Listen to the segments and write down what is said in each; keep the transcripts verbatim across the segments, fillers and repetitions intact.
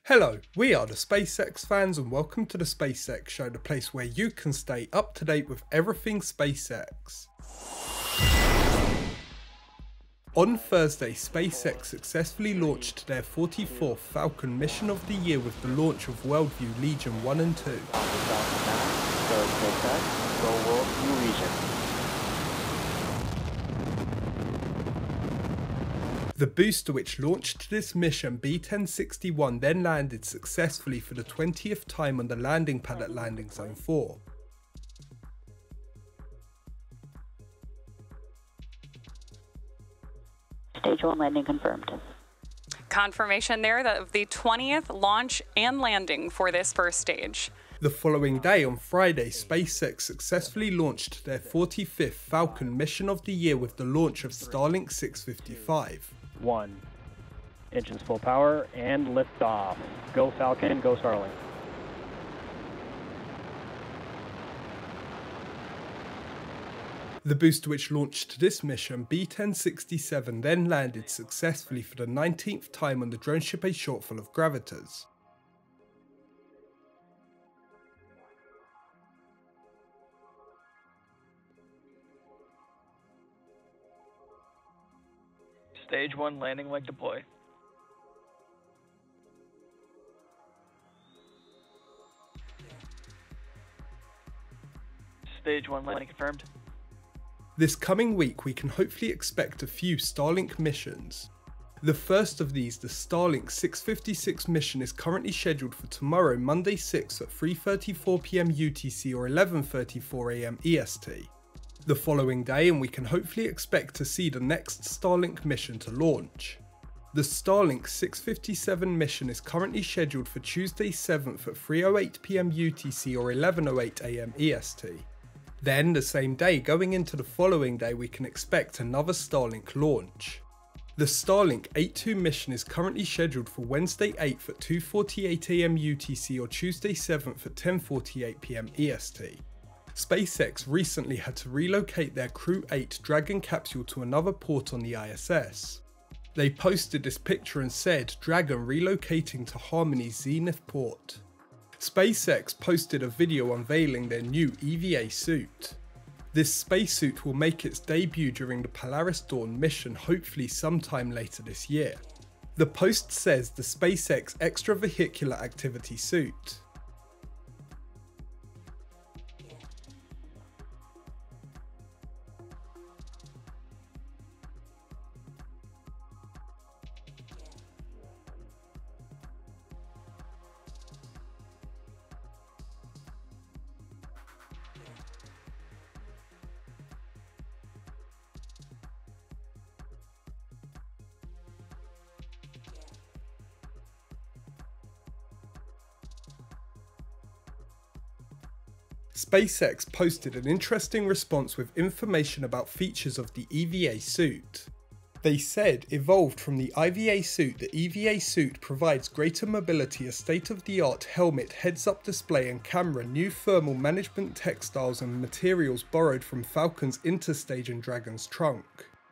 Hello, we are the SpaceX fans and welcome to the SpaceX Show, the place where you can stay up to date with everything SpaceX. On Thursday, SpaceX successfully launched their forty-fourth Falcon mission of the year with the launch of Worldview Legion one and two. The booster which launched this mission, B ten sixty-one, then landed successfully for the twentieth time on the landing pad at Landing Zone four. Stage one landing confirmed. Confirmation there of the twentieth launch and landing for this first stage. The following day, on Friday, SpaceX successfully launched their forty-fifth Falcon mission of the year with the launch of Starlink six fifty-five. One. Engines full power and lift off. Go Falcon, go Starlink. The booster which launched this mission, B ten sixty-seven, then landed successfully for the nineteenth time on the drone ship a shortfall of gravitors. Stage one landing leg deploy. Stage one landing confirmed. This coming week we can hopefully expect a few Starlink missions. The first of these, the Starlink six fifty-six mission, is currently scheduled for tomorrow, Monday sixth at three thirty-four p m U T C or eleven thirty-four a m E S T. The following day, and we can hopefully expect to see the next Starlink mission to launch. The Starlink six fifty-seven mission is currently scheduled for Tuesday seventh at three oh eight p m U T C or eleven oh eight a m E S T. Then, the same day, going into the following day, we can expect another Starlink launch. The Starlink eighty-two mission is currently scheduled for Wednesday eighth at two forty-eight a m U T C or Tuesday seventh at ten forty-eight p m E S T. SpaceX recently had to relocate their Crew eight Dragon capsule to another port on the I S S. They posted this picture and said, "Dragon relocating to Harmony's Zenith port." SpaceX posted a video unveiling their new E V A suit. This spacesuit will make its debut during the Polaris Dawn mission, hopefully sometime later this year. The post says the SpaceX Extravehicular Activity Suit. SpaceX posted an interesting response with information about features of the E V A suit. They said, evolved from the I V A suit, the E V A suit provides greater mobility, a state-of-the-art helmet, heads-up display and camera, new thermal management textiles and materials borrowed from Falcon's Interstage and Dragon's trunk.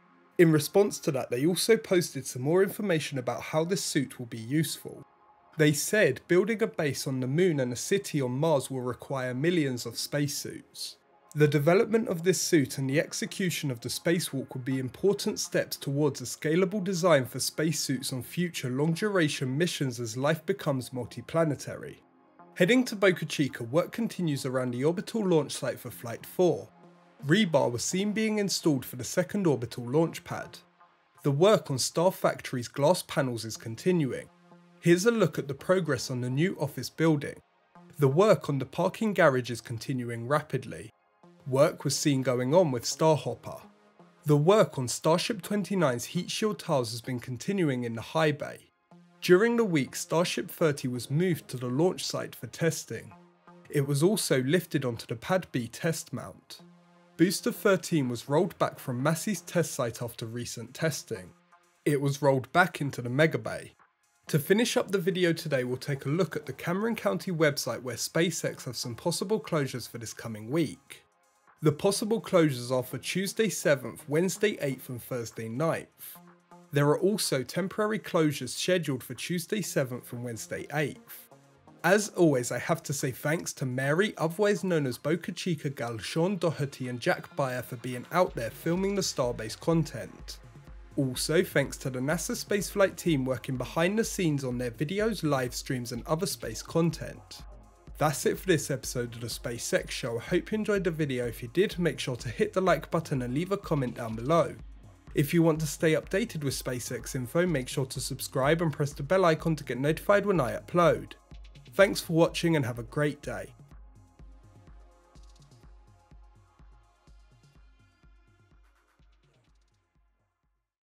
In response to that, they also posted some more information about how this suit will be useful. They said building a base on the moon and a city on Mars will require millions of spacesuits. The development of this suit and the execution of the spacewalk will be important steps towards a scalable design for spacesuits on future long-duration missions as life becomes multiplanetary. Heading to Boca Chica, work continues around the orbital launch site for Flight four. Rebar was seen being installed for the second orbital launch pad. The work on Star Factory's glass panels is continuing. Here's a look at the progress on the new office building. The work on the parking garage is continuing rapidly. Work was seen going on with Starhopper. The work on Starship twenty-nine's heat shield tiles has been continuing in the high bay. During the week, Starship thirty was moved to the launch site for testing. It was also lifted onto the Pad B test mount. Booster thirteen was rolled back from Massey's test site after recent testing. It was rolled back into the Mega Bay. To finish up the video today, we'll take a look at the Cameron County website where SpaceX have some possible closures for this coming week. The possible closures are for Tuesday seventh, Wednesday eighth and Thursday ninth. There are also temporary closures scheduled for Tuesday seventh and Wednesday eighth. As always, I have to say thanks to Mary, otherwise known as Boca Chica gal, Sean Doherty and Jack Bayer for being out there filming the Starbase content. Also thanks to the NASA spaceflight team working behind the scenes on their videos, live streams and other space content. That's it for this episode of the SpaceX Show. I hope you enjoyed the video. If you did, make sure to hit the like button and leave a comment down below. If you want to stay updated with SpaceX info, make sure to subscribe and press the bell icon to get notified when I upload. Thanks for watching and have a great day.